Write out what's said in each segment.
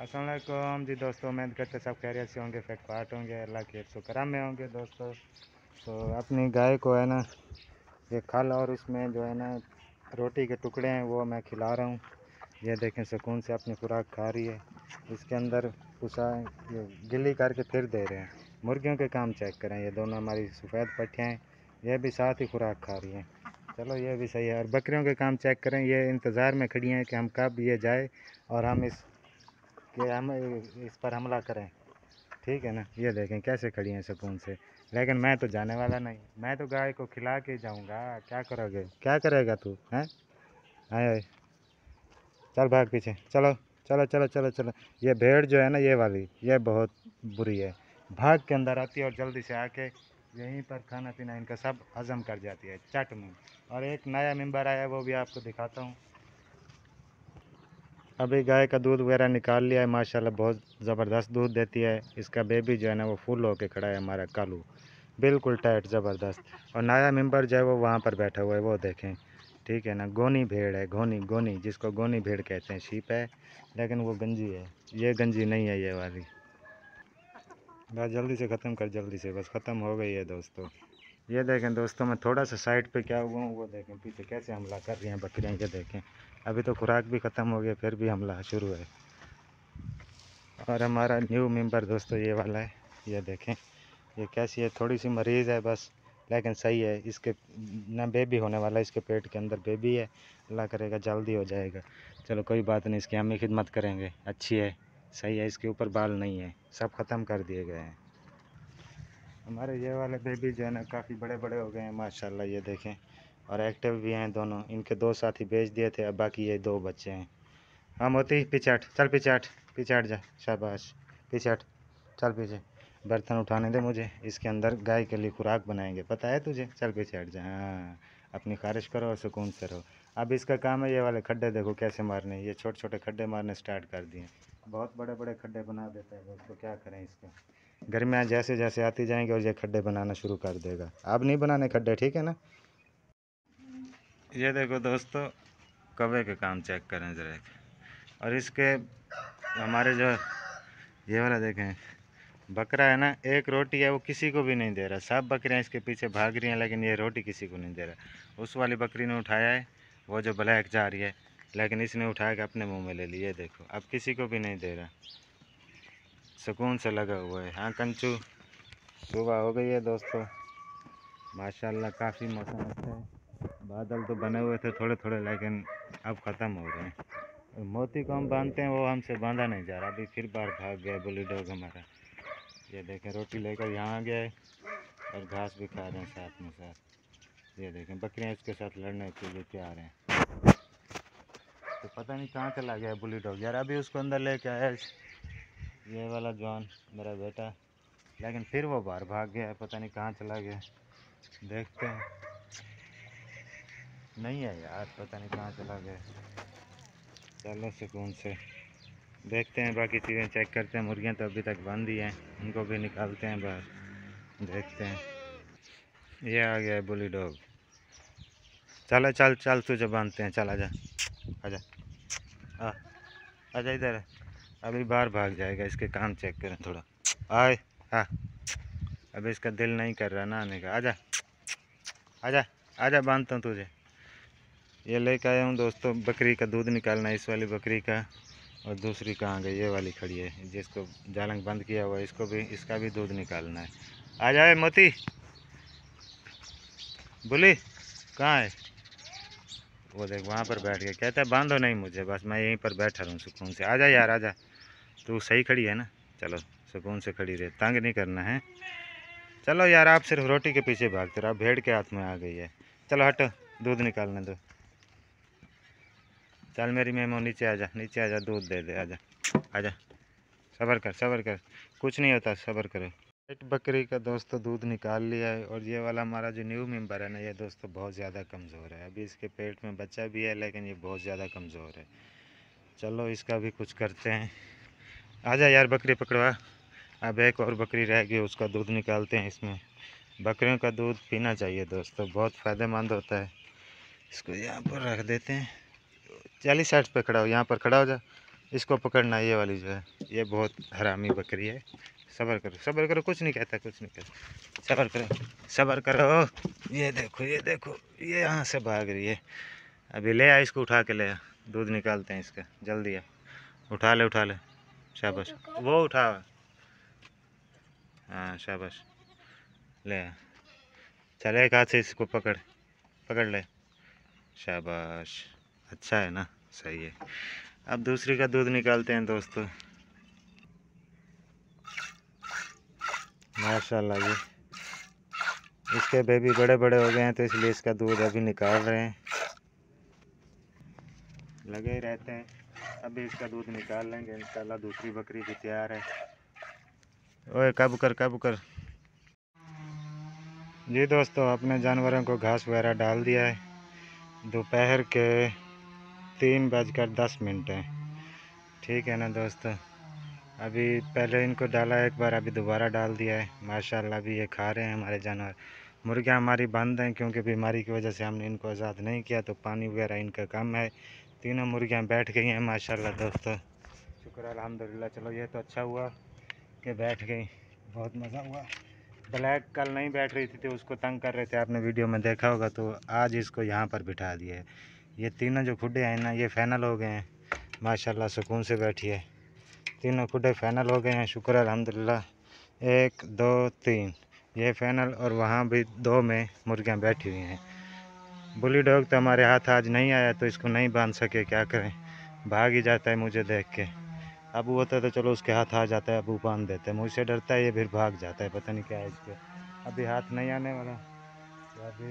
अस्सलाम वालेकुम जी दोस्तों, उम्मीद करते सब खैरियत से होंगे, फिट फाट होंगे, अल्लाह के शुक्राम में होंगे दोस्तों। तो अपनी गाय को है ना ये खल और उसमें जो है ना रोटी के टुकड़े हैं वो मैं खिला रहा हूँ। ये देखें सुकून से अपनी खुराक खा रही है। इसके अंदर पुसा ये गिल्ली करके फिर दे रहे हैं। मुर्गियों के काम चेक करें, ये दोनों हमारी सफ़ेद पट्टियाँ हैं, ये भी साथ ही खुराक खा रही हैं। चलो ये भी सही है। और बकरियों के काम चेक करें, ये इंतज़ार में खड़ी हैं कि हम कब ये जाए और हम इस पर हमला करें। ठीक है ना, ये देखें कैसे खड़ी हैं सुकून से। लेकिन मैं तो जाने वाला नहीं, मैं तो गाय को खिला के जाऊंगा। क्या करोगे, क्या करेगा तू हैं? आए, चल भाग पीछे, चलो चलो चलो चलो चलो। ये भेड़ जो है ना ये वाली, ये बहुत बुरी है। भाग के अंदर आती है और जल्दी से आके यहीं पर खाना पीना इनका सब हजम कर जाती है चट में। और एक नया मेंबर आया है, वो भी आपको दिखाता हूँ। अभी गाय का दूध वगैरह निकाल लिया है, माशाल्लाह बहुत ज़बरदस्त दूध देती है। इसका बेबी जो है ना वो फुल होके खड़ा है, हमारा कालू बिल्कुल टाइट ज़बरदस्त। और नया मेंबर जो है वो वहाँ पर बैठा हुआ है, वो देखें। ठीक है ना, गोनी भेड़ है, गोनी गोनी जिसको गोनी भेड़ कहते हैं। शीप है लेकिन वो गंजी है, ये गंजी नहीं है ये वाली। बस जल्दी से ख़त्म कर, जल्दी से, बस ख़त्म हो गई है दोस्तों। ये देखें दोस्तों, मैं थोड़ा सा साइड पे क्या हुआ हूँ, वो देखें पीछे कैसे हमला कर रही हैं बकरियाँ। ये देखें अभी तो खुराक भी ख़त्म हो गया फिर भी हमला शुरू है। और हमारा न्यू मेंबर दोस्तों ये वाला है, ये देखें ये कैसी है, थोड़ी सी मरीज़ है बस, लेकिन सही है। इसके ना बेबी होने वाला है, इसके पेट के अंदर बेबी है, अल्लाह करेगा जल्दी हो जाएगा। चलो कोई बात नहीं, इसकी हम ही खिदमत करेंगे, अच्छी है, सही है। इसके ऊपर बाल नहीं है, सब ख़त्म कर दिए गए हैं। हमारे ये वाले बेबी जो है ना काफ़ी बड़े बड़े हो गए हैं माशाल्लाह, ये देखें। और एक्टिव भी हैं दोनों। इनके दो साथी बेच दिए थे, अब बाकी ये दो बच्चे हैं। हाँ मोती पीछे हट, चल पीछे हट, पीछे हट जा, शाबाश, पीछे हट, चल पीछे। बर्तन उठाने दे मुझे, इसके अंदर गाय के लिए खुराक बनाएंगे, पता है तुझे, चल पीछे हट जा। हाँ अपनी खारिश करो और सुकून से रहो। अब इसका काम है ये वाले खड्डे देखो कैसे मारने, ये छोटे छोटे खड्डे मारने स्टार्ट कर दिए। बहुत बड़े बड़े खड्डे बना देता है दोस्तों, क्या करें इसके। गर्मियाँ जैसे जैसे आती जाएंगी और ये खड्डे बनाना शुरू कर देगा। अब नहीं बनाने खड्डे, ठीक है ना। ये देखो दोस्तों, कौवे के काम चेक करें ज़रा। और इसके हमारे जो ये वाला देखें बकरा है ना, एक रोटी है वो किसी को भी नहीं दे रहा। सब बकरियां इसके पीछे भाग रही हैं लेकिन ये रोटी किसी को नहीं दे रहा। उस वाली बकरी ने उठाया है, वो जो ब्लैक जा रही है, लेकिन इसने उठा के अपने मुंह में ले ली। ये देखो अब किसी को भी नहीं दे रहा, सुकून से लगा हुआ है। हाँ कंचू, सुबह हो गई है दोस्तों, माशाल्लाह काफ़ी मौसम अच्छा है। बादल तो बने हुए थे थोड़े थोड़े, लेकिन अब ख़त्म हो रहे हैं। मोती को हम बांधते हैं, वो हमसे बांधा नहीं जा रहा। अभी फिर बार भाग गया बुली डॉग हमारा। ये देखें रोटी लेकर यहाँ आ गया है और घास भी खा रहे हैं साथ में साथ। ये देखें बकरियाँ इसके साथ लड़ने के लिए तैयार हैं। तो पता नहीं कहाँ चला गया बुली डॉग यार, अभी उसको अंदर लेके आया ये वाला जॉन मेरा बेटा, लेकिन फिर वो बाहर भाग गया है, पता नहीं कहाँ चला गया। देखते हैं, नहीं है यार, पता नहीं कहाँ चला गया। चलो सुकून से देखते हैं, बाकी चीज़ें चेक करते हैं। मुर्गियाँ तो अभी तक बंद ही हैं, उनको भी निकालते हैं बाहर, देखते हैं। ये आ गया है बुली डॉग, चलो चल चल तुझे बांधते हैं, चल आजा आजा, आ आजा इधर। अभी बाहर भाग जाएगा, इसके काम चेक करें थोड़ा। आए, हाँ अभी इसका दिल नहीं कर रहा ना आने का। आजा आजा आजा, बांधता हूँ तुझे। ये लेके आया हूँ दोस्तों, बकरी का दूध निकालना है इस वाली बकरी का। और दूसरी कहाँ गई, ये वाली खड़ी है जिसको जालंग बंद किया हुआ है, इसको भी, इसका भी दूध निकालना है। आ जाए मोती, बुली कहाँ है? वो देख वहाँ पर बैठ गया, कहता है बांधो नहीं मुझे, बस मैं यहीं पर बैठा रहूँ सुकून से। आजा यार आजा, तू सही खड़ी है ना, चलो सुकून से खड़ी रहे, तंग नहीं करना है। चलो यार, आप सिर्फ रोटी के पीछे भागते रहो, भेड़ के हाथ में आ गई है। चलो हटो, दूध निकालने दो। चल मेरी मेमो नीचे आजा, नीचे आजा, दूध दे दे, आजा आजा, सब्र कर सब्र कर, कुछ नहीं होता, सब्र करो। एक बकरी का दोस्तों दूध निकाल लिया है। और ये वाला हमारा जो न्यू मेंबर है ना, ये दोस्तों बहुत ज़्यादा कमज़ोर है। अभी इसके पेट में बच्चा भी है लेकिन ये बहुत ज़्यादा कमज़ोर है। चलो इसका भी कुछ करते हैं। आजा यार बकरी पकड़वा। अब एक और बकरी रह गई, उसका दूध निकालते हैं। इसमें बकरियों का दूध पीना चाहिए दोस्तों, बहुत फ़ायदेमंद होता है। इसको यहाँ पर रख देते हैं। 40 साइड पे खड़ा हो, यहाँ पर खड़ा हो जा, इसको पकड़ना, ये वाली जो है, ये बहुत हरामी बकरी है। सब्र करो, कुछ नहीं कहता, कुछ नहीं कहता, सब्र करो, सब्र करो। ये देखो, ये देखो, ये यहाँ से भाग रही है। अभी ले आ, इसको उठा के ले आ, दूध निकालते हैं इसका, जल्दी आ, उठा ले, उठा ले, शाबाश, वो उठा, हाँ शाबाश, ले आ, चल एक हाथ से इसको पकड़, पकड़ ले, शाबाश, अच्छा है ना, सही है। अब दूसरी का दूध निकालते हैं दोस्तों। माशाल्लाह जी, इसके बेबी बड़े बड़े हो गए हैं तो इसलिए इसका दूध अभी निकाल रहे हैं, लगे ही रहते हैं। अभी इसका दूध निकाल लेंगे इंशाल्लाह। दूसरी बकरी भी तैयार है। ओए काबू कर, काबू कर। जी दोस्तों, अपने जानवरों को घास वगैरह डाल दिया है। दोपहर के 3:10 हैं, ठीक है ना दोस्तों। अभी पहले इनको डाला एक बार, अभी दोबारा डाल दिया है। माशाल्लाह अभी ये खा रहे हैं हमारे जानवर। मुर्गियाँ हमारी बंद हैं क्योंकि बीमारी की वजह से हमने इनको आज़ाद नहीं किया, तो पानी वगैरह इनका कम है। तीनों मुर्गियाँ बैठ गई हैं माशाल्लाह दोस्तों, शुक्र अल्हम्दुलिल्लाह। चलो ये तो अच्छा हुआ कि बैठ गई, बहुत मज़ा हुआ। ब्लैक कल नहीं बैठ रही थी तो उसको तंग कर रहे थे, आपने वीडियो में देखा होगा, तो आज इसको यहाँ पर बिठा दिया है। ये तीनों जो खुडे हैं ना, ये फाइनल हो गए हैं माशाल्लाह, सुकून से बैठी है। तीनों खुडे फाइनल हो गए हैं, शुक्र अल्हम्दुलिल्लाह। 1 2 3 ये फाइनल, और वहाँ भी 2 में मुर्गियाँ बैठी हुई हैं। बुली डॉग तो हमारे हाथ आज नहीं आया तो इसको नहीं बांध सके, क्या करें, भाग ही जाता है मुझे देख के। अबू होता तो चलो उसके हाथ आ जाता है, अबू बांध देते हैं, मुझसे डरता है ये, फिर भाग जाता है, पता नहीं क्या है इसके। अभी हाथ नहीं आने वाला तो अभी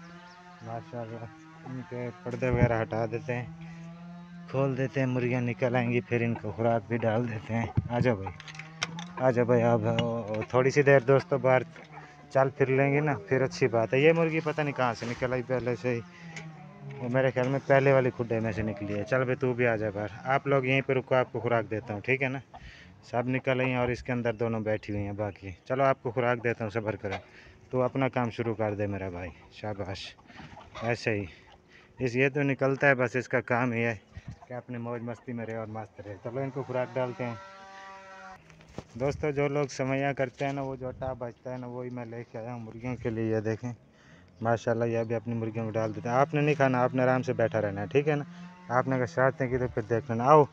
माशाल्लाह इनके पर्दे वगैरह हटा देते हैं, खोल देते हैं, मुर्गियाँ निकल आएंगी, फिर इनको खुराक भी डाल देते हैं। आ जाओ भाई, आ जाओ भाई। अब थोड़ी सी देर दोस्तों बाहर चल फिर लेंगे ना, फिर अच्छी बात है। ये मुर्गी पता नहीं कहाँ से निकल आई पहले से ही, वो मेरे ख्याल में पहले वाली खुडे में से निकली है। चल भाई तू भी आ जा बाहर, आप लोग यहीं पर रुको, आपको खुराक देता हूँ, ठीक है ना। सब निकल आई हैं और इसके अंदर दोनों बैठी हुई हैं बाकी। चलो आपको खुराक देता हूँ, सब्र करो, तो अपना काम शुरू कर दे मेरा भाई, शाबाश। ऐसे ही ये तो निकलता है, बस इसका काम ही है कि अपनी मौज मस्ती में रहे और मस्त रहे। चलो इनको खुराक डालते हैं दोस्तों। जो लोग समैया करते हैं ना, वो जो आटा बचता है ना, वही मैं लेके आया हूँ मुर्गियों के लिए। ये देखें माशाल्लाह, ये भी अपनी मुर्गियों को डाल देते हैं। आपने नहीं खाना, आपने आराम से बैठा रहना है, ठीक है ना। आपने अगर शरारतें की तो फिर देख लेना। आओ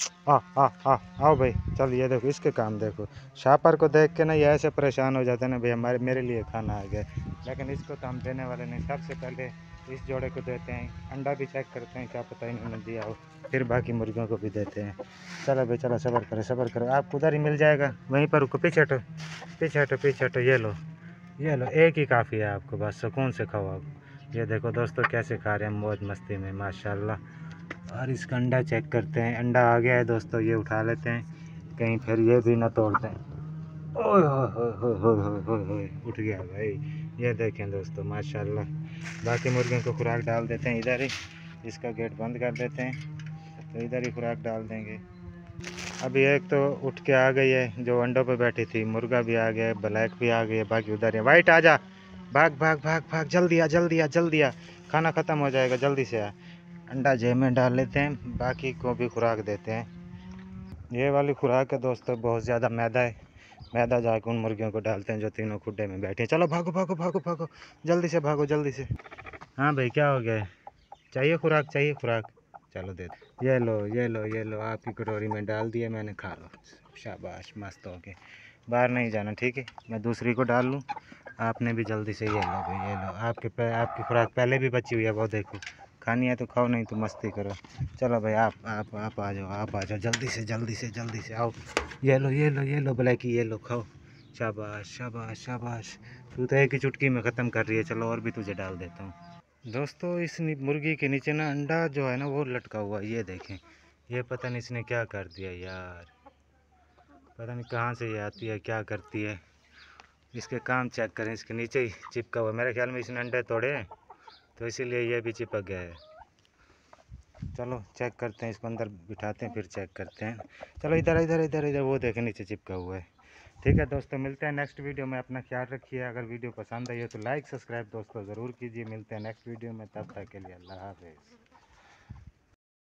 आओ भाई, चल ये देखो इसके काम देखो। शापर को देख के ना ये ऐसे परेशान हो जाते हैं ना, भाई हमारे मेरे लिए खाना आ गया, लेकिन इसको तो हम देने वाले नहीं। सबसे पहले इस जोड़े को देते हैं, अंडा भी चेक करते हैं, क्या पता इन्होंने दिया हो, फिर बाकी मुर्गियों को भी देते हैं। चलो भाई चलो, सब्र करो, सब्र करो, आपको उधर ही मिल जाएगा, वहीं पर रुको, पीछे हटो, पीछे हटो, पीछे हटो। ये लो, ये लो, एक ही काफ़ी है आपको, बस सुकून से खाओ आप। ये देखो दोस्तों कैसे खा रहे हैं मौज मस्ती में माशाल्लाह। और इसका अंडा चेक करते हैं, अंडा आ गया है दोस्तों, ये उठा लेते हैं, कहीं फिर ये भी ना तोड़ दें। ओए हो, उठ गया भाई। ये देखें दोस्तों माशाल्लाह। बाकी मुर्गियों को खुराक डाल देते हैं इधर ही, इसका गेट बंद कर देते हैं, तो इधर ही खुराक डाल देंगे। अभी एक तो उठ के आ गई है जो अंडों पे बैठी थी, मुर्गा भी आ गया है, ब्लैक भी आ गई है, बाकी उधर है। वाइट आ जा, भाग भाग भाग भाग, जल्दी आ, जल्दी आ, जल्दी आ, खाना ख़त्म हो जाएगा, जल्दी से आ। अंडा जेब में डाल लेते हैं, बाकी को भी खुराक देते हैं। ये वाली खुराक है दोस्तों, बहुत ज़्यादा मैदा है, मैदा जाकर उन मुर्गियों को डालते हैं जो तीनों खुड्डे में बैठे हैं। चलो भागो भागो भागो भागो, जल्दी से भागो, जल्दी से। हाँ भाई क्या हो गया है, चाहिए खुराक, चाहिए खुराक, चलो दे दो। ये लो ये लो ये लो, आपकी कटोरी में डाल दिया मैंने, खा लो, शाबाश, मस्त हो गए। बाहर नहीं जाना, ठीक है, मैं दूसरी को डाल लूँ, आपने भी जल्दी से। ये लो भाई, ये लो, आपकी खुराक पहले भी बची हुई है, वो देखो, खानी है तो खाओ, नहीं तो मस्ती करो। चलो भाई आप आ जाओ, आप आ जाओ, जल्दी से जल्दी से जल्दी से आओ। ये लो ये लो ये लो ब्लैकी, ये लो खाओ, शाबाश शाबाश शाबाश। तू तो एक ही चुटकी में ख़त्म कर रही है, चलो और भी तुझे डाल देता हूँ। दोस्तों इस मुर्गी के नीचे ना अंडा जो है ना वो लटका हुआ है, ये देखें, ये पता नहीं इसने क्या कर दिया यार, पता नहीं कहाँ से ये आती है, क्या करती है। इसके काम चेक करें, इसके नीचे ही चिपका हुआ, मेरे ख्याल में इसने अंडे तोड़े हैं तो इसीलिए ये भी चिपक गया है। चलो चेक करते हैं, इसको अंदर बिठाते हैं, फिर चेक करते हैं। चलो इधर इधर इधर इधर, वो देखें नीचे चिपका हुआ है। ठीक है दोस्तों, मिलते हैं नेक्स्ट वीडियो में, अपना ख्याल रखिए। अगर वीडियो पसंद आई हो तो लाइक सब्सक्राइब दोस्तों ज़रूर कीजिए। मिलते हैं नेक्स्ट वीडियो में, तब तक के लिए अल्लाह हाफ़िज़।